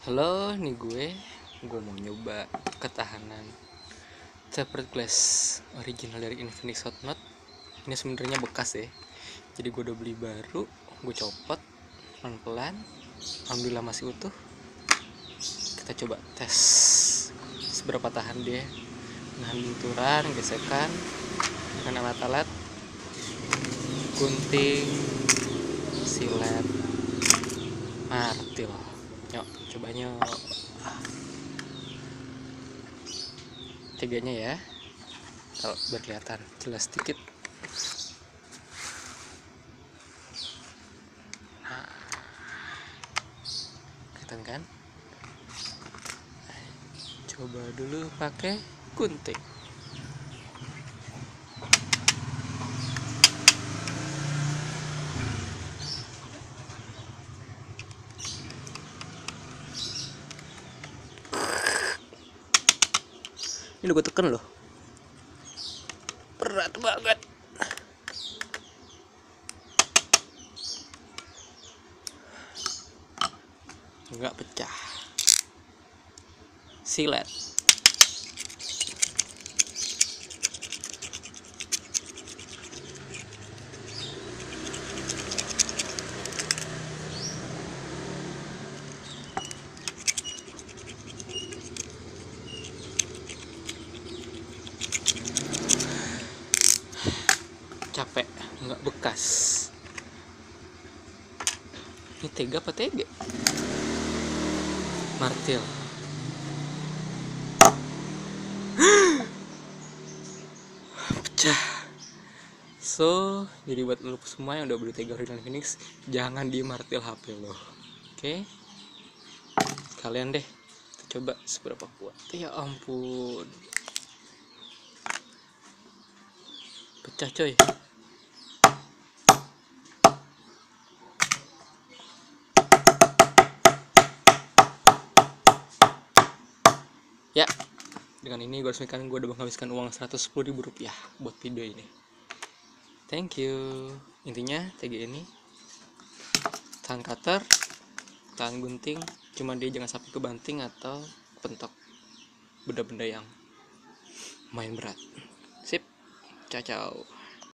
Halo, nih gue mau nyoba ketahanan tapered glass original dari Infinix Hot Knot. Ini sebenarnya bekas ya, jadi gue udah beli baru. Gue copot pelan-pelan, alhamdulillah masih utuh. Kita coba tes seberapa tahan dia, nahan benturan, gesekan dengan alat-alat gunting, silet, martil. Yuk, cobanya tiganya ya, kalau berkelihatan jelas sedikit. Nah, kelihatan kan? Coba dulu pakai gunting. Ini gue tekan loh, berat banget. Nggak pecah. Silet. Capek, nggak bekas. Ini tega apa tege? Martil. Pecah. So, jadi buat lo semua yang udah beli tega original Infinix, jangan di martil HP lo. Oke? Kalian deh, kita coba seberapa kuat. Ya ampun. Pecah coy. Ya, dengan ini gue resmikan gue udah menghabiskan uang Rp110.000 buat video ini. Thank you. Intinya TG ini tahan cutter, tahan gunting, cuma dia jangan sampai kebanting atau pentok benda-benda yang main berat. Sip, ciao.